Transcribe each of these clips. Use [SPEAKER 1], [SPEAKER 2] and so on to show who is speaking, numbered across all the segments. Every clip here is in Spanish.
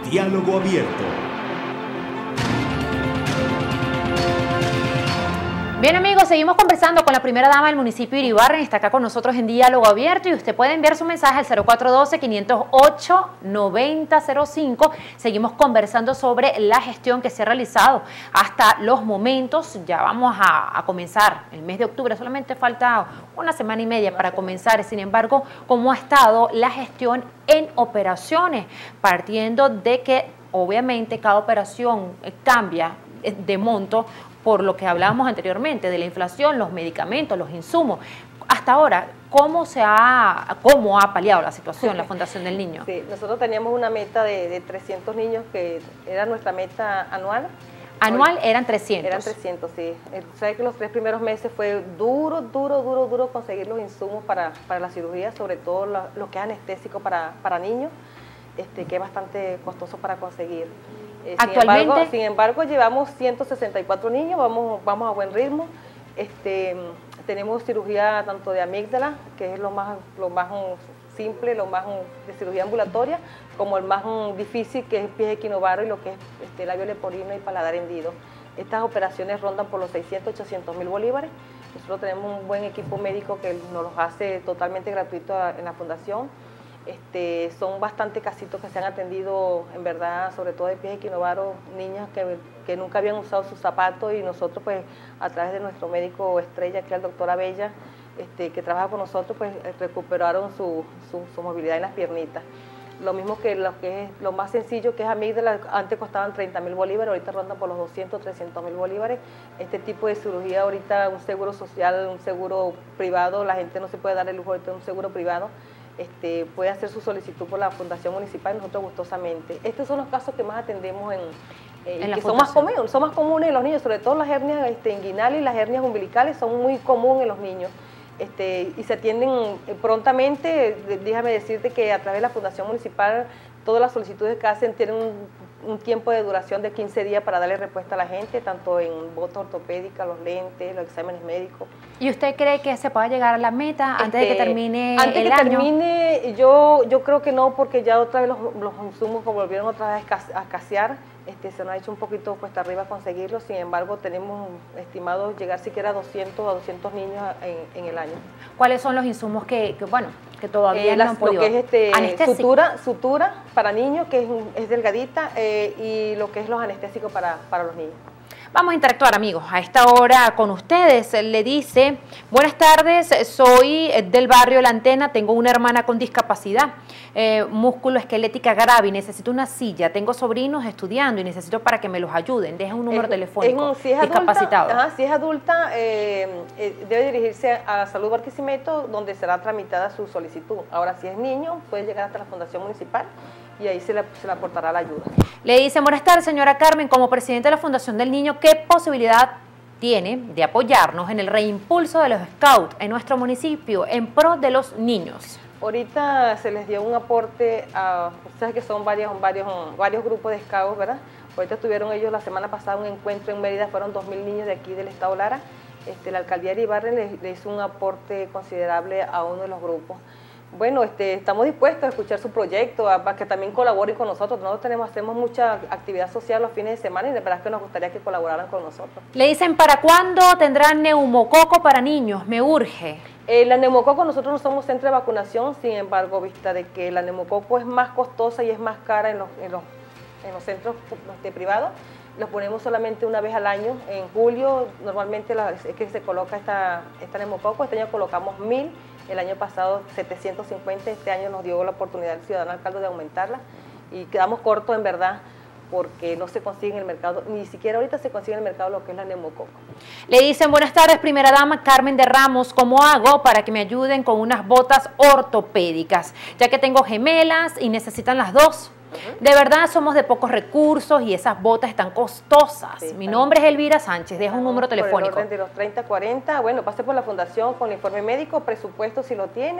[SPEAKER 1] Diálogo Abierto.
[SPEAKER 2] Bien amigos, seguimos conversando con la primera dama del municipio de Iribarren, está acá con nosotros en Diálogo Abierto y usted puede enviar su mensaje al 0412-508-9005. Seguimos conversando sobre la gestión que se ha realizado hasta los momentos. Ya vamos a comenzar el mes de octubre, solamente falta una semana y media para comenzar. Sin embargo, ¿cómo ha estado la gestión en operaciones? Partiendo de que obviamente cada operación cambia de monto, por lo que hablábamos anteriormente, de la inflación, los medicamentos, los insumos. Hasta ahora, ¿cómo ha paliado la situación la Fundación del Niño?
[SPEAKER 3] Sí, nosotros teníamos una meta de 300 niños, que era nuestra meta anual.
[SPEAKER 2] Anual eran 300.
[SPEAKER 3] Eran 300, sí. Sabes que los 3 primeros meses fue duro conseguir los insumos para la cirugía, sobre todo lo que es anestésico para niños, que es bastante costoso para conseguir.
[SPEAKER 2] Actualmente,
[SPEAKER 3] sin embargo, llevamos 164 niños, vamos a buen ritmo. Tenemos cirugía tanto de amígdala, que es lo más simple, lo más de cirugía ambulatoria, como el más difícil, que es el pie equinovaro y lo que es labio leporino y paladar hendido. Estas operaciones rondan por los 600-800 mil bolívares. Nosotros tenemos un buen equipo médico que nos los hace totalmente gratuito en la fundación. Son bastante casitos que se han atendido, en verdad, sobre todo de pies equinovaro, niñas que nunca habían usado sus zapatos, y nosotros, pues, a través de nuestro médico estrella, que es el doctor Abella, que trabaja con nosotros, pues recuperaron su movilidad en las piernitas. Lo mismo que lo más sencillo, que es amígdala, antes costaban 30 mil bolívares, ahorita rondan por los 200, 300 mil bolívares. Este tipo de cirugía, ahorita un seguro social, un seguro privado, la gente no se puede dar el lujo de tener un seguro privado. Puede hacer su solicitud por la Fundación Municipal, nosotros gustosamente. Estos son los casos que más atendemos que son más comunes en los niños, sobre todo las hernias inguinales y las hernias umbilicales son muy comunes en los niños. Y se atienden prontamente. Déjame decirte que a través de la Fundación Municipal todas las solicitudes que hacen tienen un tiempo de duración de 15 días para darle respuesta a la gente, tanto en botas ortopédicas, los lentes, los exámenes médicos.
[SPEAKER 2] ¿Y usted cree que se pueda llegar a la meta antes de que termine el año?
[SPEAKER 3] Antes de que termine, yo creo que no, porque ya otra vez los insumos volvieron otra vez a escasear. Se nos ha hecho un poquito cuesta arriba conseguirlos. Sin embargo, tenemos estimado llegar siquiera a 200 niños en el año.
[SPEAKER 2] ¿Cuáles son los insumos que todavía no han podido?
[SPEAKER 3] Lo que es sutura para niños, que es delgadita, y lo que es los anestésicos para los niños.
[SPEAKER 2] Vamos a interactuar, amigos, a esta hora con ustedes. Le dice: buenas tardes, soy del barrio La Antena, tengo una hermana con discapacidad musculoesquelética grave y necesito una silla. Tengo sobrinos estudiando y necesito para que me los ayuden. Deja un número telefónico.
[SPEAKER 3] Si es
[SPEAKER 2] discapacitado.
[SPEAKER 3] Si es adulta, debe dirigirse a Salud Barquisimeto, donde será tramitada su solicitud. Ahora, si es niño, puede llegar hasta la Fundación Municipal y ahí se le aportará la ayuda.
[SPEAKER 2] Le dicen: buenas tardes, señora Carmen, como presidente de la Fundación del Niño, ¿qué posibilidad tiene de apoyarnos en el reimpulso de los scouts en nuestro municipio en pro de los niños?
[SPEAKER 3] Ahorita se les dio un aporte a, ustedes que son varios grupos de scouts, ¿verdad? Ahorita tuvieron ellos la semana pasada un encuentro en Mérida, fueron 2.000 niños de aquí del estado Lara. La alcaldía de Iribarren le hizo un aporte considerable a uno de los grupos. Bueno, estamos dispuestos a escuchar su proyecto, para que también colaboren con nosotros. Nosotros hacemos mucha actividad social los fines de semana y de verdad que nos gustaría que colaboraran con nosotros.
[SPEAKER 2] Le dicen: ¿para cuándo tendrán neumococo para niños? Me urge.
[SPEAKER 3] La neumococo, nosotros no somos centro de vacunación, sin embargo, vista de que la neumococo es más costosa y es más cara en los centros privados, los ponemos solamente una vez al año. En julio normalmente es que se coloca esta neumococo. Este año colocamos 1.000, el año pasado 750, este año nos dio la oportunidad el ciudadano alcalde de aumentarla y quedamos cortos en verdad, porque no se consigue en el mercado, ni siquiera ahorita se consigue en el mercado lo que es la neumococo.
[SPEAKER 2] Le dicen: buenas tardes, primera dama Carmen de Ramos, ¿cómo hago para que me ayuden con unas botas ortopédicas? Ya que tengo gemelas y necesitan las dos. De verdad somos de pocos recursos y esas botas están costosas. Mi nombre es Elvira Sánchez, deja un número telefónico.
[SPEAKER 3] Por el orden de los 30-40, bueno, pase por la fundación con el informe médico, presupuesto si lo tiene,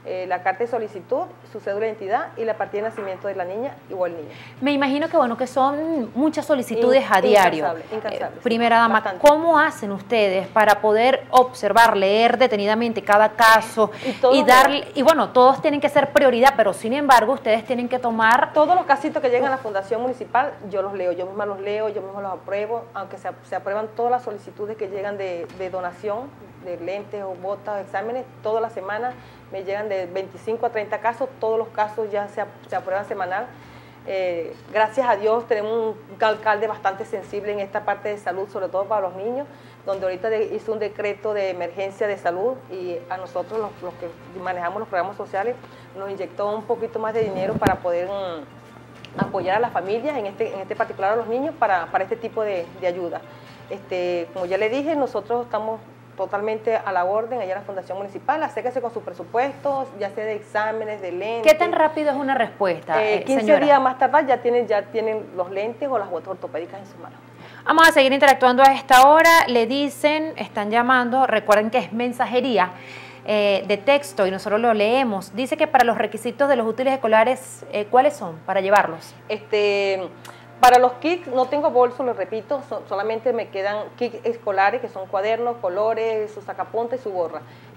[SPEAKER 3] la carta de solicitud, su cédula de identidad y la partida de nacimiento de la niña o el niño.
[SPEAKER 2] Me imagino que bueno, que son muchas solicitudes a diario.
[SPEAKER 3] Incansable,
[SPEAKER 2] primera dama, bastante. ¿Cómo hacen ustedes para poder observar, leer detenidamente cada caso y bueno, todos tienen que ser prioridad, pero sin embargo ustedes tienen que tomar...
[SPEAKER 3] Todos los casitos que llegan a la Fundación Municipal, yo los leo, yo misma los leo, yo misma los apruebo, aunque se aprueban todas las solicitudes que llegan de donación, de lentes o botas, exámenes, toda la semana me llegan de 25 a 30 casos, todos los casos ya se aprueban semanal. Gracias a Dios tenemos un alcalde bastante sensible en esta parte de salud, sobre todo para los niños, donde ahorita hizo un decreto de emergencia de salud y a nosotros los que manejamos los programas sociales nos inyectó un poquito más de dinero para poder apoyar a las familias, en este particular a los niños, para este tipo de ayuda. Como ya le dije, nosotros estamos totalmente a la orden allá en la Fundación Municipal, acérquese con sus presupuestos, ya sea de exámenes, de lentes.
[SPEAKER 2] ¿Qué tan rápido es una respuesta,
[SPEAKER 3] 15
[SPEAKER 2] señora?
[SPEAKER 3] días más tardar ya tienen los lentes o las botas ortopédicas en sus manos.
[SPEAKER 2] Vamos a seguir interactuando a esta hora. Le dicen, están llamando, recuerden que es mensajería de texto y nosotros lo leemos. Dice que para los requisitos de los útiles escolares, ¿cuáles son para llevarlos?
[SPEAKER 3] Para los kits no tengo bolso, lo repito, solamente me quedan kits escolares, que son cuadernos, colores, su sacapunta y su gorra.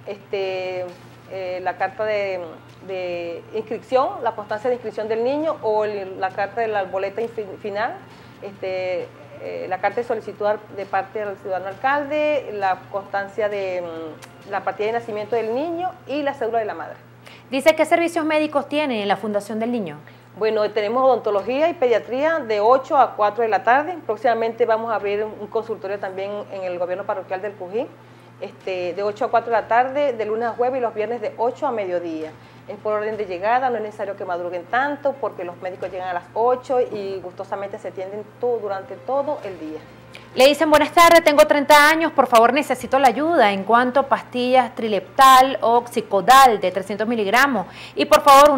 [SPEAKER 3] La carta de inscripción, la constancia de inscripción del niño o la carta de la boleta final, la carta de solicitud de parte del ciudadano alcalde, la constancia de la partida de nacimiento del niño y la cédula de la madre.
[SPEAKER 2] Dice, ¿qué servicios médicos tiene en la Fundación del Niño?
[SPEAKER 3] Bueno, tenemos odontología y pediatría de 8 a 4 de la tarde. Próximamente vamos a abrir un consultorio también en el gobierno parroquial del Cují, de 8 a 4 de la tarde, de lunes a jueves y los viernes de 8 a mediodía. Es por orden de llegada, no es necesario que madruguen tanto porque los médicos llegan a las 8 y gustosamente se atienden durante todo el día.
[SPEAKER 2] Le dicen, buenas tardes, tengo 30 años, por favor necesito la ayuda en cuanto a pastillas Trileptal o Oxicodal de 300 miligramos y por favor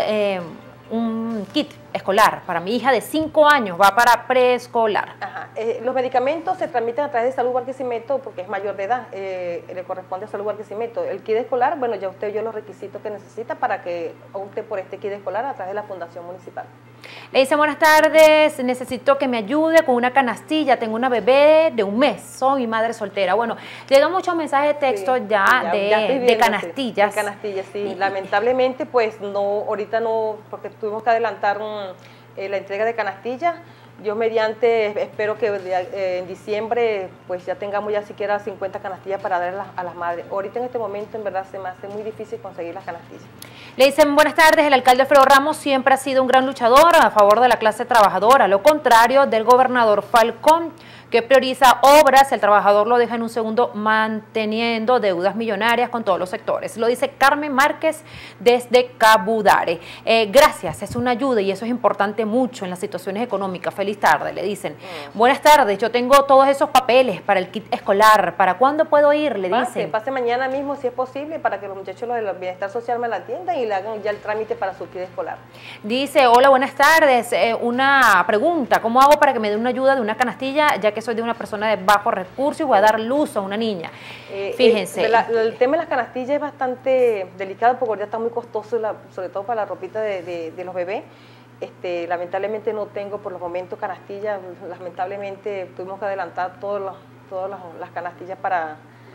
[SPEAKER 2] un kit escolar para mi hija de 5 años, va para preescolar.
[SPEAKER 3] Los medicamentos se transmiten a través de Salud Barquisimeto porque es mayor de edad, le corresponde a Salud Barquisimeto. El kit escolar, bueno, ya usted vio los requisitos que necesita para que opte por este kit escolar a través de la Fundación Municipal.
[SPEAKER 2] Le dice, buenas tardes, necesito que me ayude con una canastilla, tengo una bebé de 1 mes, soy madre soltera. Bueno, llegan muchos mensajes de texto de canastillas.
[SPEAKER 3] De canastillas, sí. Lamentablemente, pues no, ahorita no, porque tuvimos que adelantar la entrega de canastillas. Yo mediante, espero que en diciembre pues ya tengamos ya siquiera 50 canastillas para darlas a las madres. Ahorita en este momento en verdad se me hace muy difícil conseguir las canastillas.
[SPEAKER 2] Le dicen, buenas tardes, el alcalde Alfredo Ramos siempre ha sido un gran luchador a favor de la clase trabajadora, lo contrario del gobernador Falcón, que prioriza obras, el trabajador lo deja en un segundo manteniendo deudas millonarias con todos los sectores. Lo dice Carmen Márquez desde Cabudare. Gracias, es una ayuda y eso es importante mucho en las situaciones económicas. Feliz tarde, le dicen. Buenas tardes, yo tengo todos esos papeles para el kit escolar. ¿Para cuándo puedo ir? Le dicen.
[SPEAKER 3] Pase mañana mismo si es posible para que los muchachos del bienestar social me la atiendan y le hagan ya el trámite para su kit escolar.
[SPEAKER 2] Dice, hola, buenas tardes. Una pregunta, ¿cómo hago para que me dé una ayuda de una canastilla, ya que soy de una persona de bajos recursos y voy a dar luz a una niña? Fíjense.
[SPEAKER 3] El tema de las canastillas es bastante delicado porque ahorita está muy costoso, sobre todo para la ropita de los bebés. Lamentablemente no tengo por los momentos canastillas, lamentablemente tuvimos que adelantar todas las canastillas para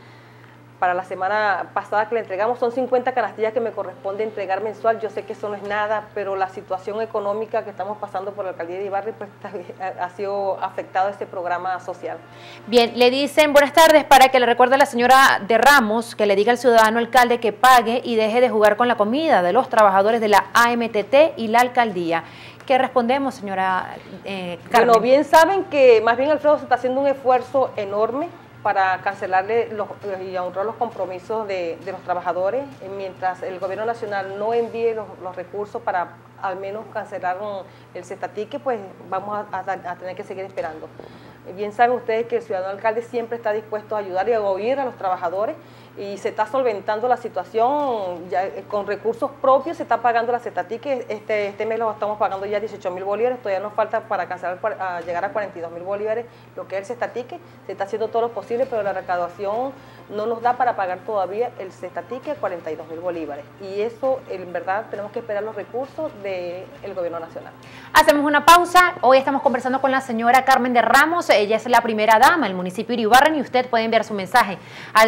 [SPEAKER 3] la semana pasada que le entregamos. Son 50 canastillas que me corresponde entregar mensual. Yo sé que eso no es nada, pero la situación económica que estamos pasando por la alcaldía de Ibarri pues, ha sido afectado este programa social.
[SPEAKER 2] Bien, le dicen, buenas tardes, para que le recuerde a la señora de Ramos que le diga al ciudadano alcalde que pague y deje de jugar con la comida de los trabajadores de la AMTT y la alcaldía. ¿Qué respondemos, señora Carmen?
[SPEAKER 3] Bueno, bien saben que más bien Alfredo se está haciendo un esfuerzo enorme para cancelarle y honrar los compromisos de los trabajadores, mientras el gobierno nacional no envíe los recursos para al menos cancelar el cestatique, pues vamos a tener que seguir esperando. Bien saben ustedes que el ciudadano alcalde siempre está dispuesto a ayudar y a oír a los trabajadores. y se está solventando la situación, ya, con recursos propios se está pagando la cestatique, este mes lo estamos pagando ya 18.000 bolívares, todavía nos falta para alcanzar a llegar a 42.000 bolívares, lo que es el cestatique, se está haciendo todo lo posible, pero la recaudación no nos da para pagar todavía el cestatique a 42.000 bolívares, y eso en verdad tenemos que esperar los recursos del gobierno nacional.
[SPEAKER 2] Hacemos una pausa, hoy estamos conversando con la señora Carmen de Ramos, ella es la primera dama del municipio de Iribarren y usted puede enviar su mensaje al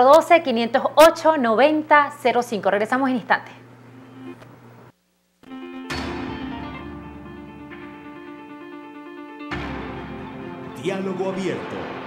[SPEAKER 2] 0412-508-9005. Regresamos en instante.
[SPEAKER 1] Diálogo abierto.